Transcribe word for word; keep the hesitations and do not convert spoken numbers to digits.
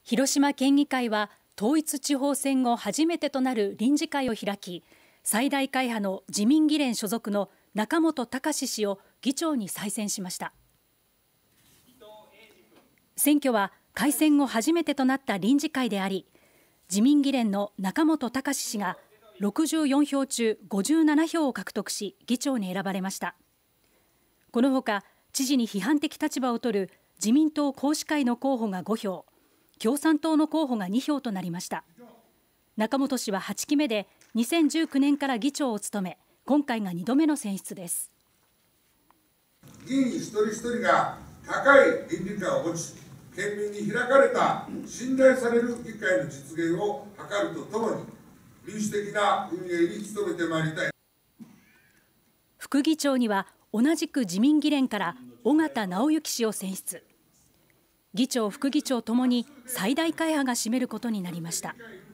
広島県議会は統一地方選後初めてとなる臨時会を開き、最大会派の自民議連所属の中本孝氏を議長に再選しました。選挙は改選後初めてとなった臨時会であり、自民議連の中本孝氏がろくじゅうよんひょう中ごじゅうななひょうを獲得し、議長に選ばれました。このほか知事に批判的立場を取る自民党公示会の候補がごひょう、共産党の候補がにひょうとなりました。中本氏ははちきめでにせんじゅうきゅうねんから議長を務め、今回がにどめの選出です。 議員一人一人が高い倫理観を持ち、県民に開かれた信頼される議会の実現を図るとともに、民主的な運営に努めてまいりたい。 副議長には同じく自民議連から尾形直之氏を選出。議長、副議長ともに最大会派が占めることになりました。